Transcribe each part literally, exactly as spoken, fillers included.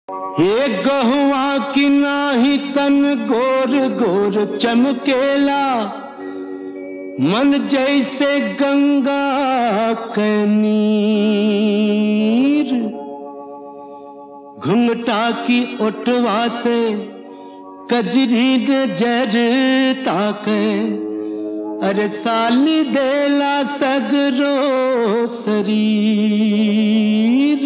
हे गहुआ की नाही तन गोर गोर चमकेला, मन जैसे गंगा के नीर। घुंघटा की ओटवा से कजरी नजर ताके, अरे साली देला सगरो शरीर।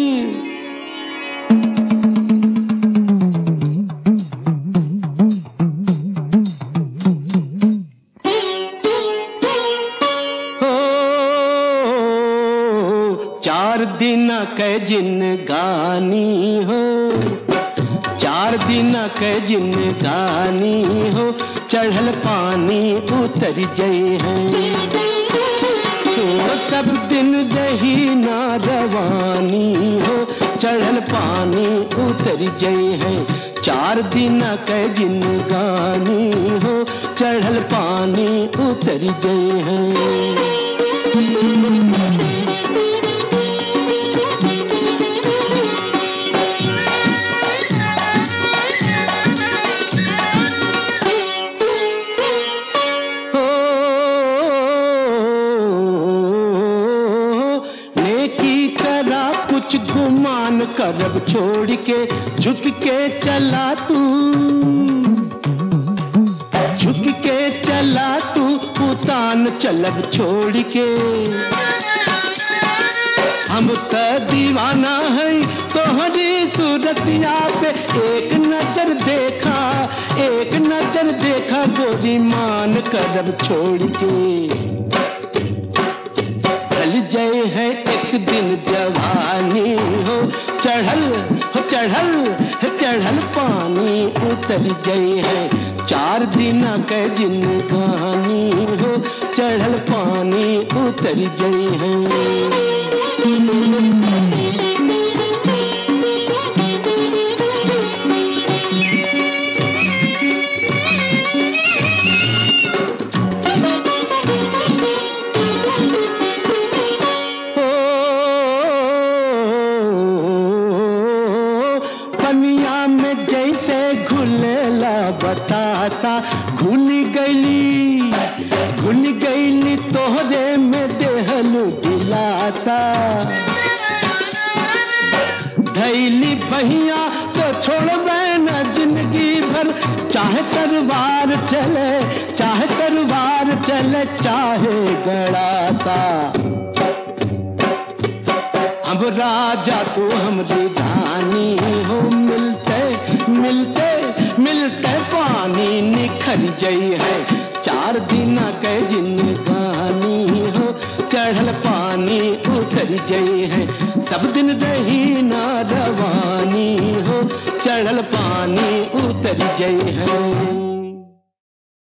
चार दिन के जिन गानी हो, चार दिन के जिन गानी हो, चढ़ल पानी उतर जई है। तो सब दिन रही ना रवानी हो, चढ़ल पानी उतर जई है। चार दिन के जिन गानी हो, चढ़ल पानी उतर जई है। कुछ गुमान करब छोड़ के, झुक के चला तू, झुक के चला तू, उतान चलब छोड़ के। हम तो दीवाना है तोहरी सूरतिया पे, एक नजर देखा, एक नजर देखा, गोरी मान करब छोड़ के। ढल जाए है एक दिन जवानी हो, चढ़ल हो चढ़ल है चढ़ल पानी उतर जाए है। चार दिन के जिन गानी हो, चढ़ल पानी उतर जाए है। पनिया में जैसे घुलेला बतासा, घुल गईली घुल गईली तोहरे में देहलू दिलासा। धैली बहिया तो छोड़बे न जिंदगी भर, चाहे तलवार चले, चाहे तलवार चले, चाहे गड़ासा। अब राजा तू हमरी रानी हो, मिलते मिलते मिलते पानी निखर जई है। चार दिन के जिन गानी हो, चढ़ल पानी उतर जई है। सब दिन रही ना रवानी हो, चढ़ल पानी उतर जई है।